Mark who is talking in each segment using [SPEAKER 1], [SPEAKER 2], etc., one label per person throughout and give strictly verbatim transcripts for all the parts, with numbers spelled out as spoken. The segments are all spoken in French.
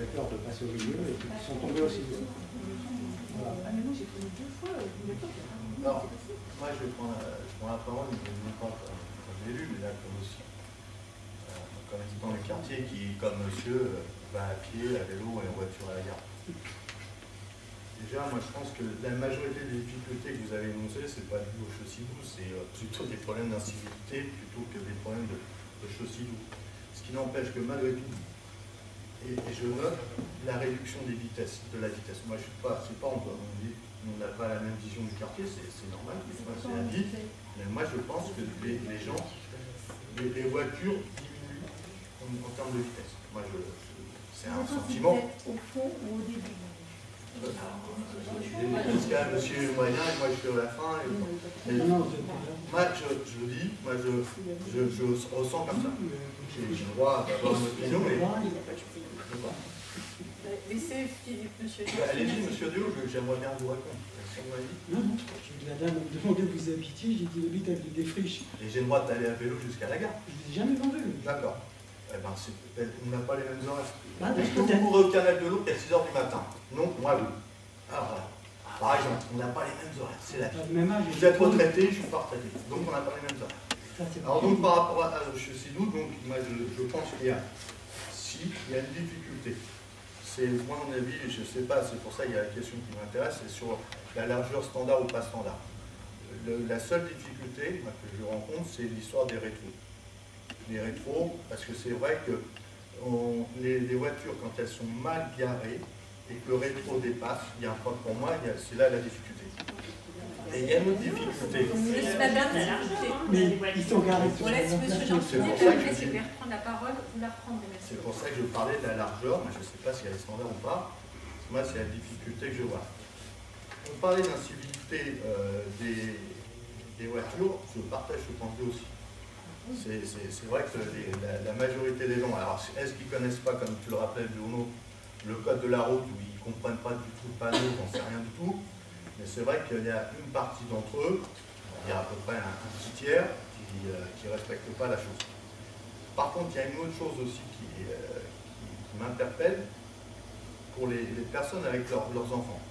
[SPEAKER 1] peur de passer au milieu et qui sont tombés aussi. Voilà.
[SPEAKER 2] Ah, mais moi j'ai connu deux fois une époque.
[SPEAKER 3] Alors, moi je vais prendre, je prends la parole, mais non pas comme, comme élu, mais là comme aussi. Euh, comme habitant le quartier qui, comme monsieur, va à pied, à vélo et en voiture à la gare. Déjà, moi je pense que la majorité des difficultés que vous avez énoncées, c'est pas dû au Chaussy-Doux, c'est plutôt des problèmes d'incivilité plutôt que des problèmes de, de Chaussy-Doux. Ce qui n'empêche que malgré tout, et, et je note la réduction des vitesses, de la vitesse. Moi je suis pas, c'est pas on, on dit, on n'a pas la même vision du quartier, c'est normal, c'est la vie. Mais moi je pense que les, les gens, les, les voitures diminuent en, en termes de vitesse. Moi je, je c'est un sentiment.
[SPEAKER 2] Au fond ou au début?
[SPEAKER 3] Jusqu'à monsieur moyen et moi je suis à la fin. Et, et, moi je, je le dis, moi je, je, je ressens comme ça. J'ai le droit d'avoir une opinion, mais.
[SPEAKER 2] Laissez Philippe, monsieur Dieu.
[SPEAKER 3] Allez-y, monsieur Dieu, j'aimerais bien vous répondre.
[SPEAKER 4] Non, non, la dame me demandait où vous habitiez, j'ai dit j'habite avec des friches.
[SPEAKER 3] Et j'ai le droit d'aller à vélo jusqu'à la gare.
[SPEAKER 4] Je ne l'ai jamais vendu.
[SPEAKER 3] D'accord. Eh ben, on n'a pas les mêmes horaires.
[SPEAKER 4] Ah,
[SPEAKER 3] Est-ce que vous courez au canal de l'eau à six heures du matin? Non, moi oui. Alors voilà. Par exemple, on n'a pas les mêmes horaires. C'est la vie. Vous êtes retraité, je suis pas retraité. Donc on n'a pas les mêmes horaires. Ça, alors donc par rapport à, à Chaussy-Doux, donc moi je, je pense qu'il y a, si, il y a une difficulté. C'est, moi à mon avis, je ne sais pas, c'est pour ça qu'il y a la question qui m'intéresse, c'est sur la largeur standard ou pas standard. Le, la seule difficulté moi, que je rencontre, c'est l'histoire des rétros. Les rétros, parce que c'est vrai que on, les, les voitures, quand elles sont mal garées et que le rétro dépasse, il y a un point pour moi, c'est là la difficulté. Et il y a une autre difficulté.
[SPEAKER 2] Monsieur Madame, la largeur.
[SPEAKER 4] Mais ils sont garés sur
[SPEAKER 2] on laisse monsieur Jean-Philippe, après si vous voulez reprendre la parole, vous la reprendrez.
[SPEAKER 3] C'est pour ça que je parlais de la largeur, mais je ne sais pas si elle est standard ou pas. Moi, c'est la difficulté que je vois. On parlait d'incivilité euh, des, des voitures, je partage ce point de vue aussi. C'est vrai que les, la, la majorité des gens, alors est-ce qu'ils ne connaissent pas, comme tu le rappelais, Bruno, le code de la route, où ils ne comprennent pas du tout le panneau, on ne sait rien du tout. Mais c'est vrai qu'il y a une partie d'entre eux, il y a à peu près un, un petit tiers, qui ne euh, respectent pas la chose. Par contre, il y a une autre chose aussi qui, euh, qui, qui m'interpelle pour les, les personnes avec leur, leurs enfants.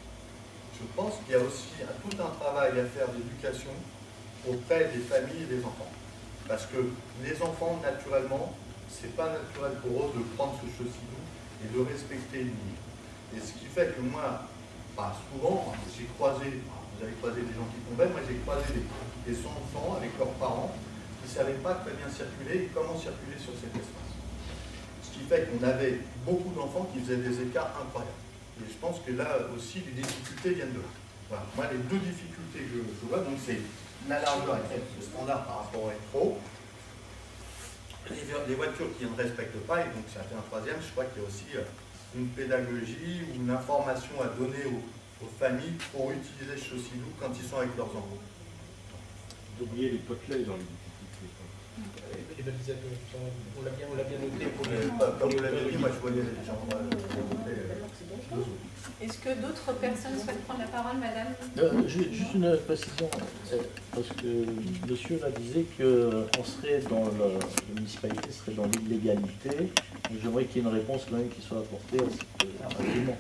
[SPEAKER 3] Je pense qu'il y a aussi un, tout un travail à faire d'éducation auprès des familles et des enfants. Parce que les enfants, naturellement, ce n'est pas naturel pour eux de prendre ce Chaussy-Doux et de respecter une ligne. Et ce qui fait que moi, pas souvent, j'ai croisé, vous avez croisé des gens qui tombaient, moi j'ai croisé des, des enfants avec leurs parents qui ne savaient pas très bien circuler et comment circuler sur cet espace. Ce qui fait qu'on avait beaucoup d'enfants qui faisaient des écarts incroyables. Et je pense que là aussi, les difficultés viennent de là. Voilà. Moi, les deux difficultés que je vois, donc c'est la largeur et le standard par rapport au rétro, les, les voitures qui ne respectent pas, et donc ça fait un troisième, je crois qu'il y a aussi une pédagogie ou une information à donner aux, aux familles pour utiliser ce Chaussy-Doux quand ils sont avec leurs enfants.
[SPEAKER 5] D'oublier les potelets dans les difficultés.
[SPEAKER 6] Les balisateurs, on l'a bien, bien noté. Pour
[SPEAKER 3] les, les, comme vous l'avez dit, moi je voyais les gens euh,
[SPEAKER 2] Est-ce que d'autres personnes souhaitent prendre la parole, madame?
[SPEAKER 7] euh, Juste une précision, parce que monsieur là disait qu'on serait dans le, la municipalité serait dans l'illégalité. J'aimerais qu'il y ait une réponse quand même qui soit apportée à cet argument.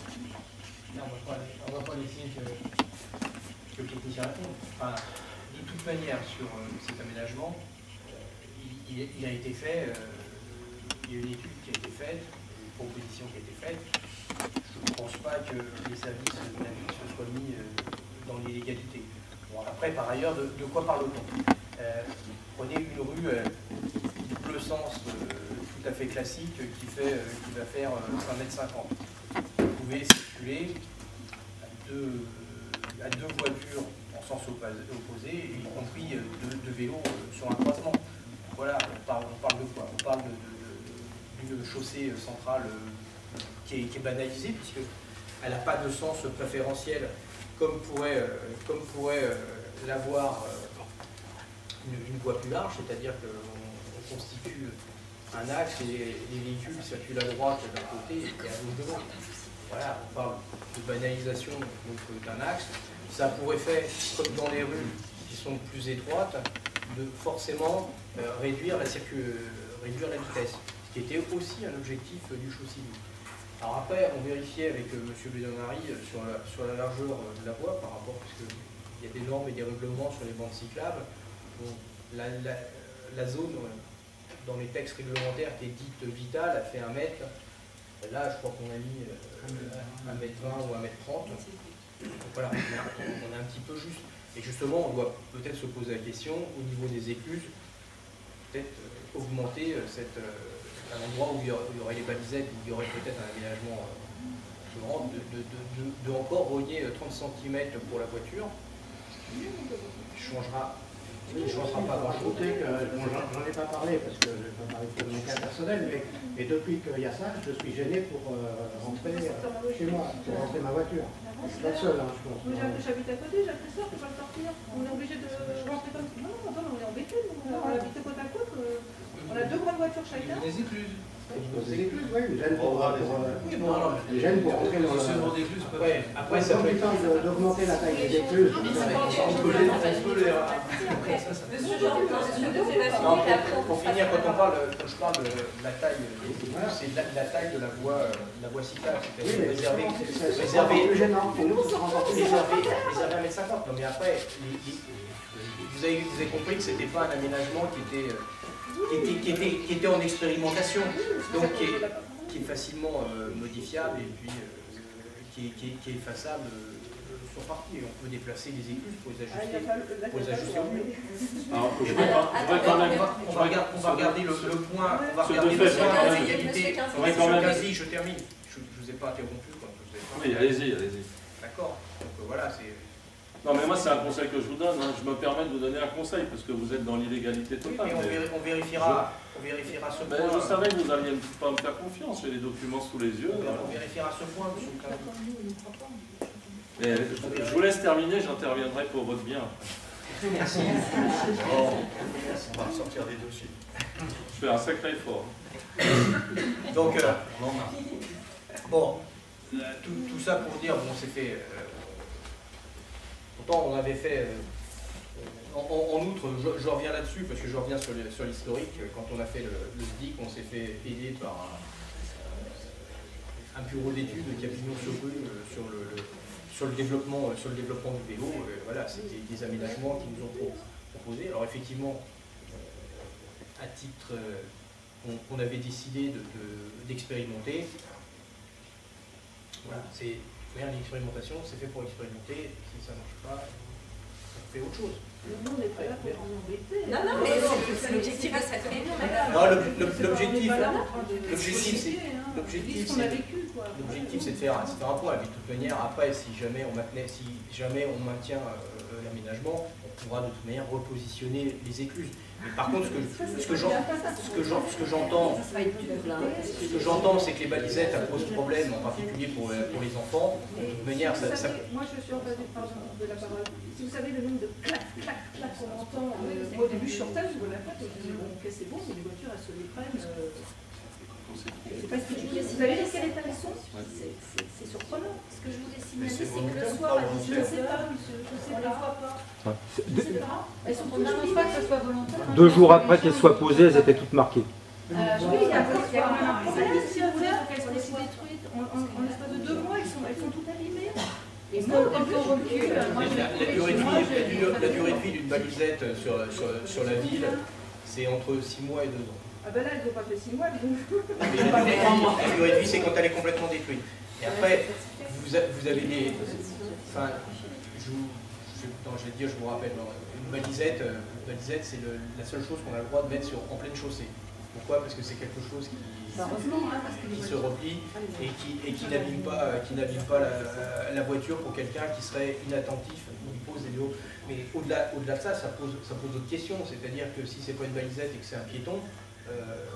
[SPEAKER 6] On ne va pas laisser que, que le technicien réponde. Enfin, de toute manière, sur euh, cet aménagement, euh, il, il a été fait, euh, il y a une étude qui a été faite, une proposition qui a été faite. Je ne pense pas que les services de la ville se soient mis euh, dans l'illégalité. Bon, après, par ailleurs, de, de quoi parle-t-on? euh, Prenez une rue euh, double sens euh, tout à fait classique qui, fait, euh, qui va faire euh, cinq mètres cinquante. Vous pouvez circuler à deux, euh, à deux voitures en sens opposé, y compris euh, deux, deux vélos euh, sur un croisement. Voilà, on parle, on parle de quoi? On parle d'une chaussée centrale euh, qui, est, qui est banalisée, puisqu'elle n'a pas de sens préférentiel comme pourrait, euh, comme pourrait euh, l'avoir euh, une, une voie plus large, c'est-à-dire qu'on constitue un axe et les, les véhicules circulent à droite d'un côté et à gauche de l'autre. Voilà, on parle de banalisation d'un axe. Ça pourrait faire, comme dans les rues qui sont plus étroites, de forcément euh, réduire, la circu... réduire la vitesse, ce qui était aussi un objectif du Chaussy-Doux. Alors après, on vérifiait avec euh, M. Bédonari euh, sur, la, sur la largeur euh, de la voie par rapport, parce qu'il y a des normes et des règlements sur les bandes cyclables. Bon, la, la, la zone euh, dans les textes réglementaires qui est dite vitale a fait un mètre. Là, je crois qu'on a mis euh, un mètre vingt ou un mètre trente. Donc voilà, on est un petit peu juste. Et justement, on doit peut-être se poser la question, au niveau des écluses, peut-être euh, augmenter euh, cette, euh, un endroit où il y aurait, où il y aurait les balisettes, où il y aurait peut-être un aménagement euh, de, de, de, de, de encore relier trente centimètres pour la voiture, qui changera.
[SPEAKER 8] Oui, je ne changera pas grand-chose. Bon, j'en ai pas parlé parce que je ne vais pas parler de mon cas personnel, mais, mais depuis qu'il y a ça, je suis gêné pour euh, rentrer euh, chez moi, pour rentrer ma voiture. C'est pas le seul, hein, je pense.
[SPEAKER 9] J'habite à côté, j'ai appris ça, on ne peut pas le sortir. On est obligé de rentrer comme ça. Non, non, attends, on est embêté. On habite côte à côte. On a deux grandes voitures chacun.
[SPEAKER 6] Des écluses.
[SPEAKER 8] Des écluses, oui, les gênes pour, pour, pour,
[SPEAKER 6] oui, bon, alors,
[SPEAKER 8] les gênes pour rentrer dans le...
[SPEAKER 6] Ouais, après, ça peut être...
[SPEAKER 8] d'augmenter la taille des écluses.
[SPEAKER 6] Non, pour finir, quand on parle, quand je parle de la taille, c'est la, la taille de la voie, la voie cyclable, c'est-à-dire réservé, réservé, réservé à un mètre cinquante. Non, mais après, les, les, vous, avez, vous avez compris que c'était pas un aménagement qui était, qui était, qui était, qui était en expérimentation, donc qui est, qui est facilement euh, modifiable et puis euh, qui, est, qui, est, qui est effaçable. Euh, sur partie, on peut déplacer les écluses pour les ajuster, pour les ajuster au mieux.
[SPEAKER 5] Alors, je vais pas, je vais quand même...
[SPEAKER 6] On va regarder, on va regarder le, le point, on va regarder le point d'égalité. Monsieur Quincy, je termine. Je ne vous ai pas interrompu quand je vous ai pas...
[SPEAKER 5] Oui, allez-y, allez-y.
[SPEAKER 6] D'accord. Donc voilà, c'est...
[SPEAKER 5] Non, mais moi, c'est un conseil que je vous donne. Hein. Je me permets de vous donner un conseil, parce que vous êtes dans l'illégalité
[SPEAKER 6] Oui,
[SPEAKER 5] totale.
[SPEAKER 6] mais on, vér on, vérifiera, je... on vérifiera ce
[SPEAKER 5] ben,
[SPEAKER 6] point.
[SPEAKER 5] Je savais que vous n'alliez pas me faire confiance. J'ai les documents sous les yeux.
[SPEAKER 6] On, on vérifiera ce point, monsieur
[SPEAKER 5] Mais je, je vous laisse terminer, j'interviendrai pour votre bien.
[SPEAKER 6] Merci.
[SPEAKER 3] Bon, on va sortir des dossiers.
[SPEAKER 5] Je fais un sacré effort.
[SPEAKER 6] Donc, euh, bon, euh, tout, tout ça pour dire, bon, c'est fait... Euh, pourtant, on avait fait... Euh, en, en, en outre, je, je reviens là-dessus, parce que je reviens sur l'historique. Quand on a fait le, le S D I C, on s'est fait aider par un, un bureau d'études qui a pignon sur rue euh, sur le... le Sur le, développement, sur le développement du vélo, euh, voilà, c'était des aménagements qui nous ont pro proposés. Alors effectivement, euh, à titre, euh, on, on avait décidé d'expérimenter. De, de, voilà, c'est rien l'expérimentation, c'est fait pour expérimenter. Si ça ne marche pas, on fait autre chose.
[SPEAKER 9] Nous, on n'est pas là pour vous embêter.
[SPEAKER 2] Non, non, mais l'objectif de cette réunion, madame.
[SPEAKER 6] Non, l'objectif, l'objectif, c'est l'objectif,
[SPEAKER 2] L'objectif,
[SPEAKER 6] c'est de faire, de faire un point. Et puis, de toute manière, après, si jamais on maintenait, si jamais on maintient euh, l'aménagement, on pourra de toute manière repositionner les écluses. Mais par contre, ce que j'entends, ce que j'entends, c'est que les balisettes ça pose problème, en particulier pour, pour les enfants. De toute manière, ça, ça...
[SPEAKER 9] Moi, je suis en face de la parole. Si vous savez le nombre de clac, clac, clac qu'on entend, euh, moi, au début, je sortais, je vois la plaque, je me disais, bon, ok, c'est bon, mais les voitures, elles se les prennent. Euh... C'est pas ce que tu dis. Vous avez dit quel état elles sont? C'est surprenant.
[SPEAKER 10] Ce que je vous ai signalé, c'est que le soir à dix-neuf heures,
[SPEAKER 9] je ne sais pas, monsieur, je ne sais pas.
[SPEAKER 10] pas. Je sais pas. Elles sont on n'annonce pas que ce soit volontaire.
[SPEAKER 1] Deux jours après qu'elles soient posées, elles étaient toutes marquées.
[SPEAKER 9] Euh, oui, il y a quand même un problème, si vous voulez, qu'elles soient aussi détruites. En, en, en l'espace de deux mois, elles sont, elles sont toutes abîmées.
[SPEAKER 10] Et moi, quand on recule, moi,
[SPEAKER 6] la, la, durée de vie, la, la durée de vie d'une balisette sur, sur, sur la ville, c'est entre six mois et deux ans.
[SPEAKER 9] Ah ben là, elles n'ont pas fait six mois.
[SPEAKER 6] Mais la, durée, la durée de vie, c'est quand elle est complètement détruite. Et après, vous, a, vous avez des... Enfin, je, je, non, je vais te dire, je vous rappelle, une balisette, une balisette c'est la seule chose qu'on a le droit de mettre sur, en pleine chaussée. Pourquoi? Parce que c'est quelque chose qui, qui se replie et qui, et qui n'abîme pas, qui n'abîme pas la, la voiture pour quelqu'un qui serait inattentif ou qui pose des vélos. Mais au-delà au-delà de ça, ça pose, ça pose d'autres questions. C'est-à-dire que si c'est pas une balisette et que c'est un piéton, euh,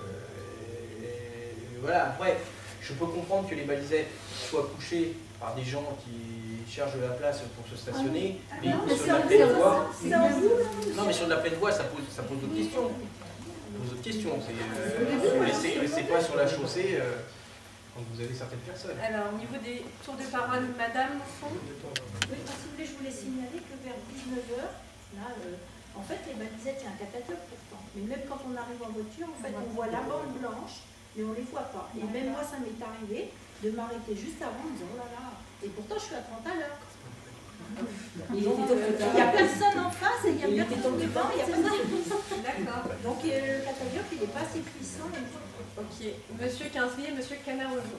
[SPEAKER 6] et, et voilà, après, je peux comprendre que les balisettes soient couchées par des gens qui cherchent de la place pour se stationner, ah, mais, non, mais sur de la pleine voie, non mais sur de la pleine voie, ça pose, ça pose d'autres questions. Pose d'autres questions. Euh, vous laissez, laissez pas sur la chaussée euh, quand vous avez certaines personnes.
[SPEAKER 2] Alors, au niveau des tours de parole, madame, au fond.
[SPEAKER 10] Oui, si vous voulez, je voulais signaler que vers dix-neuf heures, là, euh, en fait, les balisettes, il y a un catalogue pourtant. Mais même quand on arrive en voiture, en fait, on voit la bande blanche mais on ne les voit pas. Et même moi, ça m'est arrivé de m'arrêter juste avant en me disant, oh là là, et pourtant je suis à trente à l'heure. Il n'y a personne en face et il y a personne devant, il n'y a personne.
[SPEAKER 2] D'accord.
[SPEAKER 10] Donc euh, le catalogue, il n'est pas si puissant.
[SPEAKER 2] Ok. Monsieur Quinzier, monsieur Canaroso.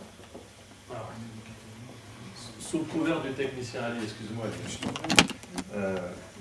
[SPEAKER 5] Sous le couvert du technicien Ali, excuse-moi. Euh,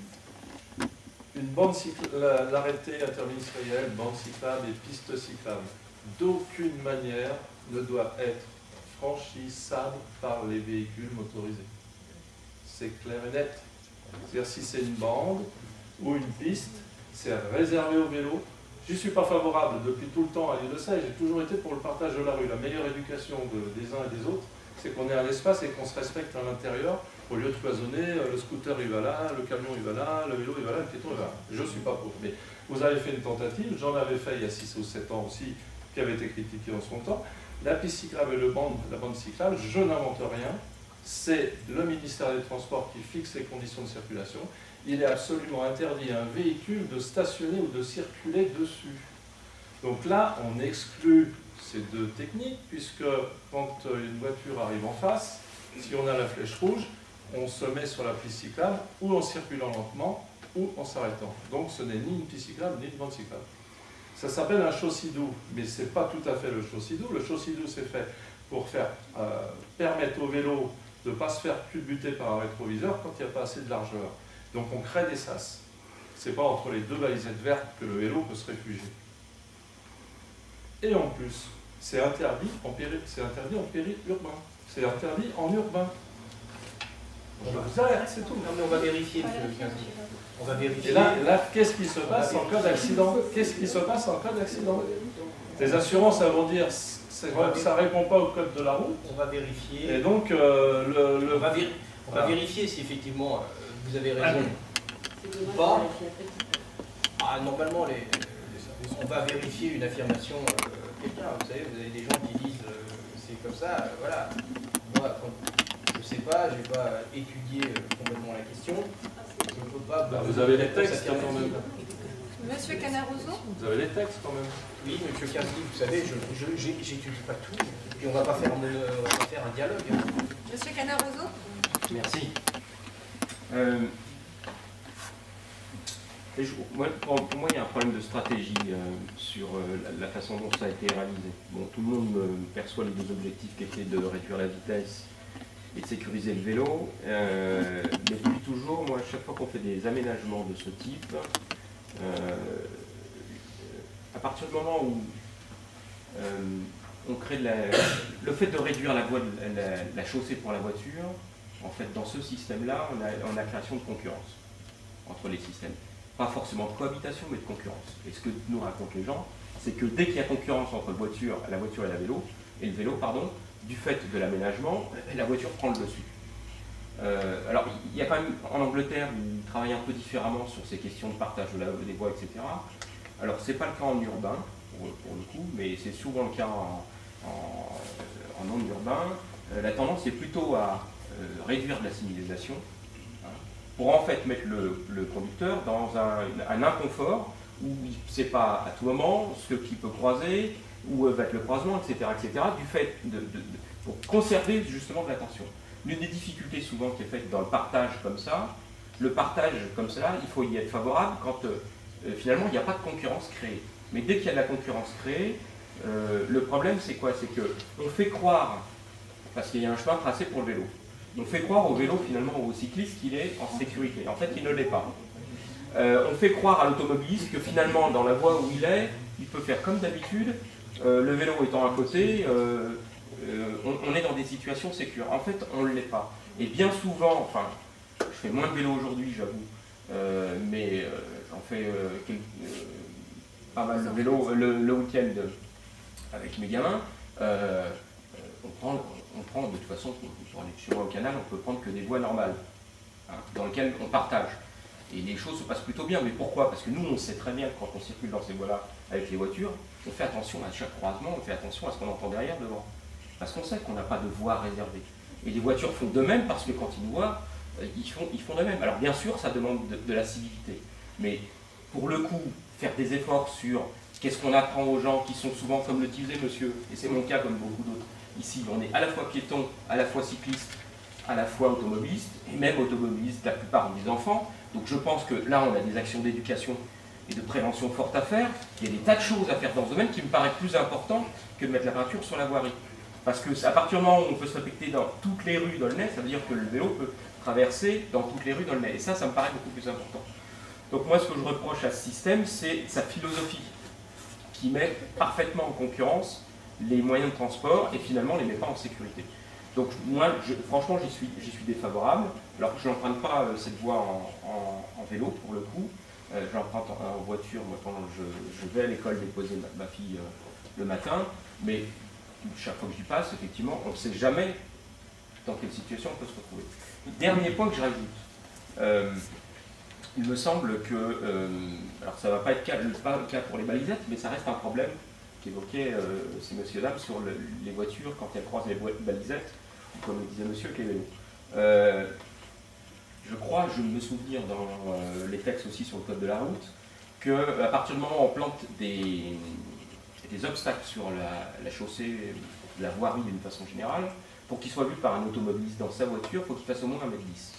[SPEAKER 5] une bande cyclable, l'arrêté interministériel, bande cyclable et piste cyclable, d'aucune manière ne doit être franchissable par les véhicules motorisés. C'est clair et net. C'est-à-dire si c'est une bande ou une piste, c'est réservé aux vélos. Je ne suis pas favorable depuis tout le temps à l'île de Sèye, j'ai toujours été pour le partage de la rue. La meilleure éducation de, des uns et des autres, c'est qu'on ait un espace et qu'on se respecte à l'intérieur, au lieu de cloisonner, le scooter il va là, le camion il va là, le vélo il va là, le piéton il va là. Je ne suis pas pour. Mais vous avez fait une tentative, j'en avais fait il y a six ou sept ans aussi, qui avait été critiquée en son temps. La piste cyclable et le bande, la bande cyclable, je n'invente rien, c'est le ministère des Transports qui fixe les conditions de circulation. Il est absolument interdit à un véhicule de stationner ou de circuler dessus. Donc là, on exclut ces deux techniques, puisque quand une voiture arrive en face, si on a la flèche rouge, on se met sur la piste cyclable, ou en circulant lentement, ou en s'arrêtant. Donc ce n'est ni une piste cyclable, ni une bande cyclable. Ça s'appelle un chausssidou, mais ce n'est pas tout à fait le chausssidou. Le chausssidou, c'est fait pour faire, euh, permettre au vélo de ne pas se faire culbuter par un rétroviseur quand il n'y a pas assez de largeur. Donc on crée des sas. Ce n'est pas entre les deux balisettes vertes que le vélo peut se réfugier. Et en plus, c'est interdit en péri, c'est interdit en périurbain. C'est interdit en urbain. Je vous arrête, c'est tout.
[SPEAKER 6] Non mais on va vérifier, monsieur Quinzier. On va vérifier.
[SPEAKER 5] Et là, là qu'est-ce qui se passe en cas d'accident? Qu'est-ce qui se passe en cas d'accident? Les assurances, elles vont dire ça ne répond pas au code de la route.
[SPEAKER 6] On va vérifier.
[SPEAKER 5] Et donc, euh, le, le...
[SPEAKER 6] On, va vér... on va vérifier si effectivement euh, vous avez raison ou pas. Ah, normalement, les... on va vérifier une affirmation euh, quelqu'un. Vous savez, vous avez des gens qui disent euh, c'est comme ça, euh, voilà. Moi, quand je ne sais pas, je n'ai pas étudié euh, complètement la question. Je ne peux pas.
[SPEAKER 5] Bah, vous avez les textes quand même.
[SPEAKER 2] Monsieur Canaroso.
[SPEAKER 5] Vous avez les textes quand même.
[SPEAKER 6] Oui, monsieur Quinzier, vous savez, je n'étudie pas tout. Et on ne va pas faire un, on va pas faire un dialogue. Hein.
[SPEAKER 2] Monsieur Canaroso.
[SPEAKER 11] Merci. Euh, et je, moi, pour, pour moi, il y a un problème de stratégie euh, sur euh, la, la façon dont ça a été réalisé. Bon, tout le monde euh, perçoit les deux objectifs qui étaient de réduire la vitesse et de sécuriser le vélo. Euh, mais depuis toujours, moi, à chaque fois qu'on fait des aménagements de ce type, euh, à partir du moment où euh, on crée de la, le fait de réduire la, voie de, la, la chaussée pour la voiture, en fait, dans ce système-là, on a, on a création de concurrence entre les systèmes. Pas forcément de cohabitation, mais de concurrence. Et ce que nous racontent les gens, c'est que dès qu'il y a concurrence entre voiture, la voiture et la vélo, et le vélo, pardon, du fait de l'aménagement, la voiture prend le dessus. Euh, alors, il y a quand même, en Angleterre, ils travaillent un peu différemment sur ces questions de partage de la, des voies, et cetera. Alors, ce n'est pas le cas en urbain, pour, pour le coup, mais c'est souvent le cas en, en, en non-urbain. Euh, la tendance est plutôt à euh, réduire de la signalisation, hein, pour en fait mettre le, le conducteur dans un, un inconfort où il ne sait pas à tout moment ce qui peut croiser, où va être le croisement, et cetera, et cetera, du fait de, de, de, pour conserver justement de l'attention. L'une des difficultés souvent qui est faite dans le partage comme ça, le partage comme ça, il faut y être favorable quand euh, finalement il n'y a pas de concurrence créée. Mais dès qu'il y a de la concurrence créée, euh, le problème c'est quoi? C'est qu'on fait croire, parce qu'il y a un chemin tracé pour le vélo, on fait croire au vélo finalement, au cycliste qu'il est en sécurité. En fait il ne l'est pas. Euh, on fait croire à l'automobiliste que finalement dans la voie où il est, il peut faire comme d'habitude, euh, le vélo étant à côté, euh, euh, on, on est dans des situations sécures. En fait on ne l'est pas. Et bien souvent, enfin je fais moins de vélo aujourd'hui j'avoue, euh, mais euh, j'en fais euh, quelques, euh, pas mal de vélo le, le week-end avec mes gamins. Euh, on, prend, on prend de toute façon, pour aller chez moi au canal, on peut prendre que des voies normales, hein, dans lesquelles on partage. Et les choses se passent plutôt bien. Mais pourquoi? Parce que nous, on sait très bien que quand on circule dans ces voies-là avec les voitures, on fait attention à chaque croisement, on fait attention à ce qu'on entend derrière, devant. Parce qu'on sait qu'on n'a pas de voie réservée. Et les voitures font de même parce que quand ils nous voient, ils font, ils font de même. Alors bien sûr, ça demande de, de la civilité. Mais pour le coup, faire des efforts sur Qu'est-ce qu'on apprend aux gens qui sont souvent, comme le disait monsieur, et c'est mon cas comme beaucoup d'autres, ici, on est à la fois piéton, à la fois cycliste, à la fois automobiliste, et même automobiliste, la plupart des enfants. Donc je pense que là, on a des actions d'éducation et de prévention fortes à faire. Il y a des tas de choses à faire dans ce domaine qui me paraissent plus importantes que de mettre la peinture sur la voirie. Parce qu'à partir du moment où on peut se respecter dans toutes les rues d'Aulnay, ça veut dire que le vélo peut traverser dans toutes les rues d'Aulnay. Et ça, ça me paraît beaucoup plus important. Donc moi, ce que je reproche à ce système, c'est sa philosophie, qui met parfaitement en concurrence les moyens de transport et finalement les met pas en sécurité. Donc moi, je, franchement, j'y suis, j'y suis défavorable. Alors je n'emprunte pas euh, cette voie en, en, en vélo, pour le coup. Euh, je l'emprunte en, en voiture, moi, quand je, je vais à l'école déposer ma, ma fille euh, le matin. Mais chaque fois que j'y passe, effectivement, on ne sait jamais dans quelle situation on peut se retrouver. Dernier point que je rajoute. Euh, il me semble que, euh, alors ça ne va pas être le, pas le cas pour les balisettes, mais ça reste un problème qu'évoquait euh, ces messieurs dames sur le, les voitures quand elles croisent les balisettes, comme le disait monsieur, avec les vélos. Euh, je crois, je me souviens dans euh, les textes aussi sur le code de la route, qu'à partir du moment où on plante des, des obstacles sur la, la chaussée, la voirie d'une façon générale, pour qu'ils soient vus par un automobiliste dans sa voiture, il faut qu'il fasse au moins un mètre dix.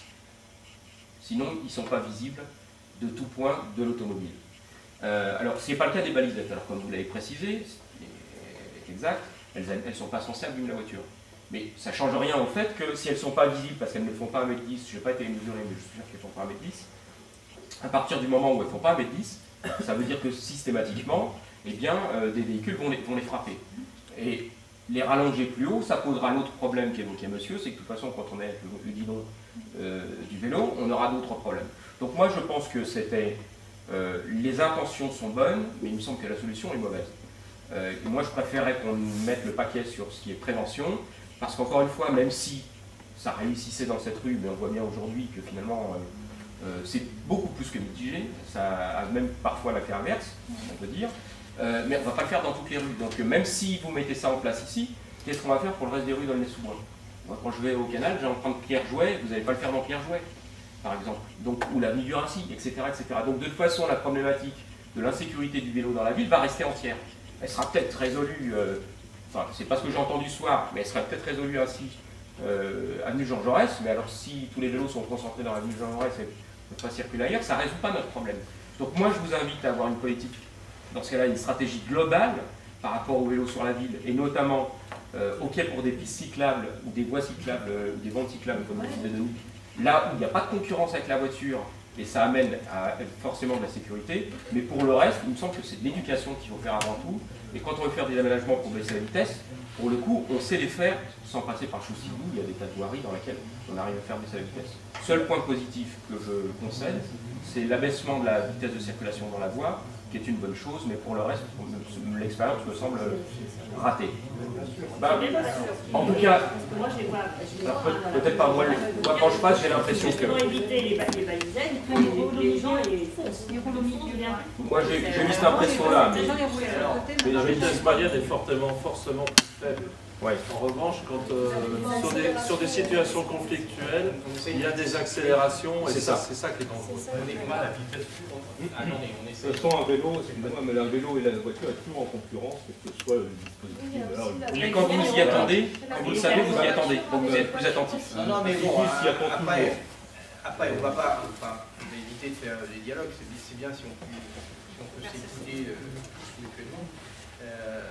[SPEAKER 11] Sinon, ils ne sont pas visibles de tout point de l'automobile. Euh, alors, ce n'est pas le cas des balisettes. Alors, comme vous l'avez précisé, c'est exact, elles ne sont pas censées abîmer la voiture. Mais ça ne change rien au fait que si elles ne sont pas visibles parce qu'elles ne font pas un mètre dix, je n'ai pas été mesuré, mais je suis sûr qu'elles ne font pas un mètre dix, à partir du moment où elles ne font pas un mètre dix, ça veut dire que systématiquement, eh bien, euh, des véhicules vont les, vont les frapper. Et les rallonger plus haut, ça posera l'autre problème qu'évoquait monsieur, c'est que de toute façon, quand on est avec le, le guidon euh, du vélo, on aura d'autres problèmes. Donc moi, je pense que c'était... Euh, les intentions sont bonnes, mais il me semble que la solution est mauvaise. Euh, et moi, je préférerais qu'on mette le paquet sur ce qui est prévention, parce qu'encore une fois, même si ça réussissait dans cette rue, mais on voit bien aujourd'hui que finalement, euh, euh, c'est beaucoup plus que mitigé, ça a même parfois l'effet inverse, on peut dire, euh, mais on ne va pas le faire dans toutes les rues. Donc même si vous mettez ça en place ici, qu'est-ce qu'on va faire pour le reste des rues d'Aulnay-sous-Bois? Moi, quand je vais au canal, j'emprunte Pierre-Jouet, vous n'allez pas le faire dans Pierre-Jouet, par exemple, donc, ou l'avenue du Racy, et cetera, et cetera. Donc de toute façon, la problématique de l'insécurité du vélo dans la ville va rester entière. Elle sera peut-être résolue, euh, enfin, c'est pas ce que j'ai entendu ce soir, mais elle sera peut-être résolue ainsi, euh, avenue Jean Jaurès, mais alors si tous les vélos sont concentrés dans l'avenue Jean Jaurès et ne peuvent pas circuler ailleurs, ça ne résout pas notre problème. Donc moi, je vous invite à avoir une politique, dans ce cas-là, une stratégie globale par rapport aux vélos sur la ville, et notamment, euh, ok pour des pistes cyclables, ou des voies cyclables, ou des bandes cyclables, comme le disait Denis, là où il n'y a pas de concurrence avec la voiture, et ça amène à forcément de la sécurité, mais pour le reste, il me semble que c'est de l'éducation qu'il faut faire avant tout, et quand on veut faire des aménagements pour baisser la vitesse, pour le coup, on sait les faire sans passer par Chaussy-Bout, il y a des tas de voiries dans lesquelles on arrive à faire baisser la vitesse. Seul point positif que je concède, c'est l'abaissement de la vitesse de circulation dans la voie, qui est une bonne chose, mais pour le reste, l'expérience me semble ratée. Ben, en tout cas, peut-être pas moi, moi, quand je passe, j'ai l'impression que...
[SPEAKER 12] Pour éviter les balisettes, les gens ils roulent au milieu.
[SPEAKER 11] Moi, j'ai eu cette impression-là. Mais
[SPEAKER 5] la vitesse moyenne est fortement, forcément plus faible.
[SPEAKER 11] Ouais.
[SPEAKER 5] En revanche, quand euh, sur, des, sur des situations conflictuelles, il y a des accélérations, et c'est ça, ça qui est dangereux.
[SPEAKER 6] On est mal à vitesse. Attendez, on essaie.
[SPEAKER 13] De toute façon, un vélo, excusez-moi, mais un vélo et la voiture est toujours en concurrence, quel que soit le dispositif.
[SPEAKER 11] Mais quand vous y attendez, quand vous le savez, vous y attendez, donc vous êtes plus attentif.
[SPEAKER 6] Non, non, mais bon, après, après, on va pas, enfin, on va éviter de faire des dialogues, c'est bien si on peut, si on peut s'écouter mutuellement. Euh,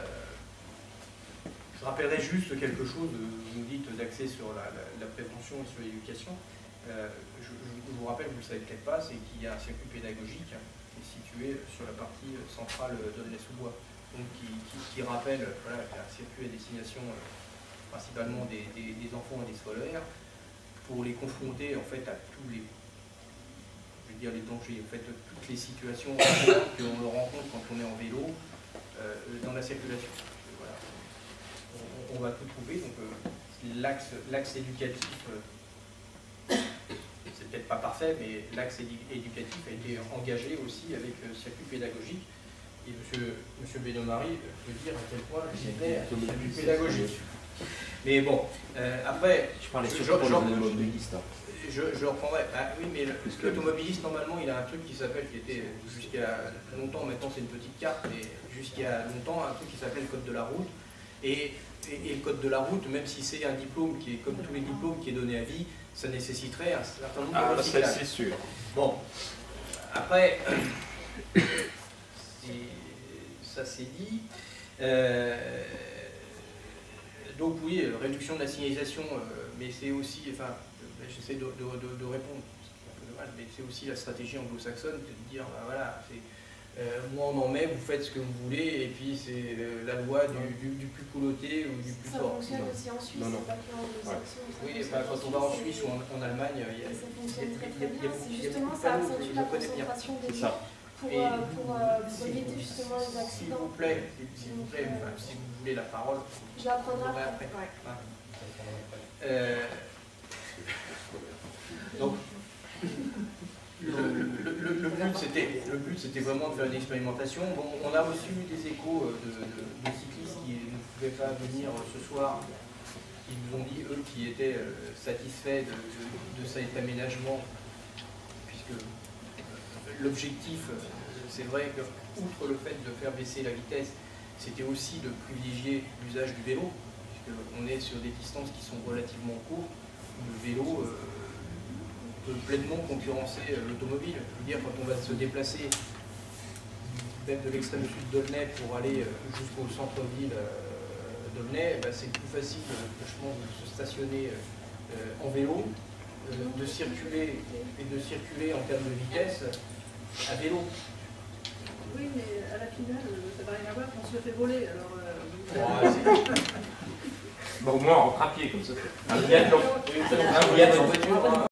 [SPEAKER 6] Je rappellerai juste quelque chose, vous nous dites d'axer sur la, la, la prévention et sur l'éducation. Euh, je, je vous rappelle, vous ne le savez peut-être pas, c'est qu'il y a un circuit pédagogique qui est situé sur la partie centrale d'Aulnay-sous-Bois, donc qui, qui, qui rappelle voilà, un circuit à destination euh, principalement des, des, des enfants et des scolaires, pour les confronter en fait à tous les, je veux dire les dangers, en fait toutes les situations qu'on rencontre quand on est en vélo euh, dans la circulation. On va tout trouver, donc euh, l'axe éducatif, euh, c'est peut-être pas parfait, mais l'axe éducatif a été engagé aussi avec le circuit pédagogique. Et monsieur, monsieur Bénomari peut dire à quel point c'était un circuit pédagogique. Mais bon, euh, après,
[SPEAKER 11] je parlais
[SPEAKER 6] je,
[SPEAKER 11] surtout
[SPEAKER 6] je,
[SPEAKER 11] pour les automobilistes.
[SPEAKER 6] je, je reprendrai. Ah, oui, mais l'automobiliste, normalement, il a un truc qui s'appelle, qui était jusqu'à longtemps, maintenant c'est une petite carte, mais jusqu'à longtemps, un truc qui s'appelle le code de la route. Et, et, et le code de la route, même si c'est un diplôme qui est comme tous les diplômes qui est donné à vie, ça nécessiterait un certain nombre
[SPEAKER 5] ah,
[SPEAKER 6] de recyclages.
[SPEAKER 5] c'est sûr.
[SPEAKER 6] Bon, après, ça c'est dit. Euh, donc oui, réduction de la signalisation, euh, mais c'est aussi, enfin, j'essaie de, de, de, de répondre, c'est un peu dommage, mais c'est aussi la stratégie anglo-saxonne, de dire, ben voilà, c'est euh, moins on en met, vous faites ce que vous voulez, et puis c'est euh, la loi du, du, du plus culotté ou du plus
[SPEAKER 14] ça
[SPEAKER 6] fort.
[SPEAKER 14] Ça fonctionne aussi en Suisse, c'est pas que anglo-saxon.
[SPEAKER 6] Oui, enfin, quand on va en Suisse ou en, en Allemagne, il y a,
[SPEAKER 14] ça fonctionne très
[SPEAKER 6] il y
[SPEAKER 14] très
[SPEAKER 6] a, il y a,
[SPEAKER 14] bien.
[SPEAKER 6] il y a,
[SPEAKER 14] Justement,
[SPEAKER 6] il y a
[SPEAKER 14] ça
[SPEAKER 6] beaucoup de
[SPEAKER 14] accentue
[SPEAKER 6] panneaux
[SPEAKER 14] la
[SPEAKER 6] que je connais bien.
[SPEAKER 14] concentration des
[SPEAKER 6] C'est
[SPEAKER 14] gens
[SPEAKER 6] ça.
[SPEAKER 14] pour,
[SPEAKER 6] Et
[SPEAKER 14] euh, pour, euh, pour éviter justement les accidents.
[SPEAKER 6] S'il vous plaît, s'il vous plaît, enfin, si vous voulez la parole,
[SPEAKER 14] je la prendrai
[SPEAKER 6] après.
[SPEAKER 14] après.
[SPEAKER 6] Ouais. Euh, donc, le, le, le, le but c'était le but c'était vraiment de faire une expérimentation. Bon, on a reçu des échos de, de, de cyclistes qui ne pouvaient pas venir ce soir, qui nous ont dit eux qui étaient satisfaits de, de, de cet aménagement, puisque l'objectif, c'est vrai que outre le fait de faire baisser la vitesse, c'était aussi de privilégier l'usage du vélo, puisqu'on est sur des distances qui sont relativement courtes, où le vélo euh, peut pleinement concurrencer l'automobile. Je veux dire, quand on va se déplacer même de l'extrême sud d'Aulnay pour aller jusqu'au centre-ville d'Aulnay, bah, c'est plus facile franchement, de se stationner euh, en vélo, euh, de circuler et de circuler en termes de vitesse à vélo.
[SPEAKER 9] Oui, mais à la finale, ça n'a rien à voir quand on se le fait voler. Alors,
[SPEAKER 11] euh, bon, au moins en trapier comme ça. Un billet de voiture.